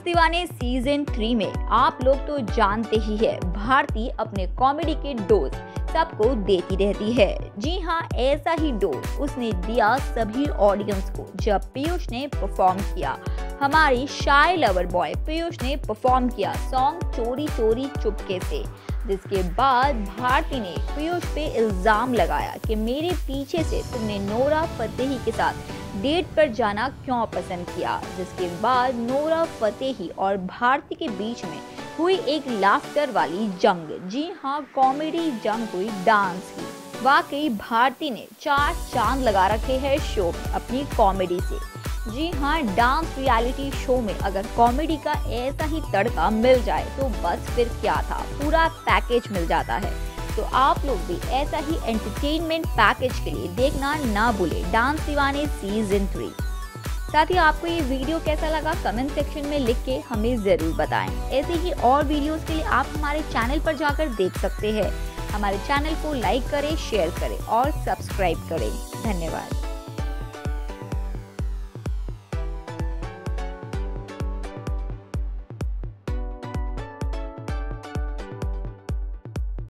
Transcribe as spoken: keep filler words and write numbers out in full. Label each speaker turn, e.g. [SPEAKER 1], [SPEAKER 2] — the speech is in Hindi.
[SPEAKER 1] दीवाने सीजन थ्री में आप लोग तो जानते ही है, भारती अपने कॉमेडी के डोज सबको देती रहती है। जी हाँ, ऐसा ही डोज उसने दिया सभी ऑडियंस को जब पीयूष ने परफॉर्म किया। हमारी शाय लवर बॉय पीयूष ने परफॉर्म किया सॉन्ग चोरी चोरी चुपके से, जिसके बाद भारती ने पीयूष पे इल्जाम लगाया कि मेरे पीछे से तुमने नोरा फतेही के साथ डेट पर जाना क्यों पसंद किया। जिसके बाद नोरा फतेही और भारती के बीच में हुई एक लाफ्टर वाली जंग। जी हाँ, कॉमेडी जंग हुई डांस की। वाकई भारती ने चार चांद लगा रखे हैं शो अपनी कॉमेडी से। जी हाँ, डांस रियलिटी शो में अगर कॉमेडी का ऐसा ही तड़का मिल जाए तो बस फिर क्या था, पूरा पैकेज मिल जाता है। तो आप लोग भी ऐसा ही एंटरटेनमेंट पैकेज के लिए देखना ना भूले डांस दीवाने सीजन थ्री। साथ ही आपको ये वीडियो कैसा लगा कमेंट सेक्शन में लिख के हमें जरूर बताएं। ऐसे ही और वीडियोस के लिए आप हमारे चैनल पर जाकर देख सकते हैं। हमारे चैनल को लाइक करें, शेयर करें और सब्सक्राइब करें। धन्यवाद।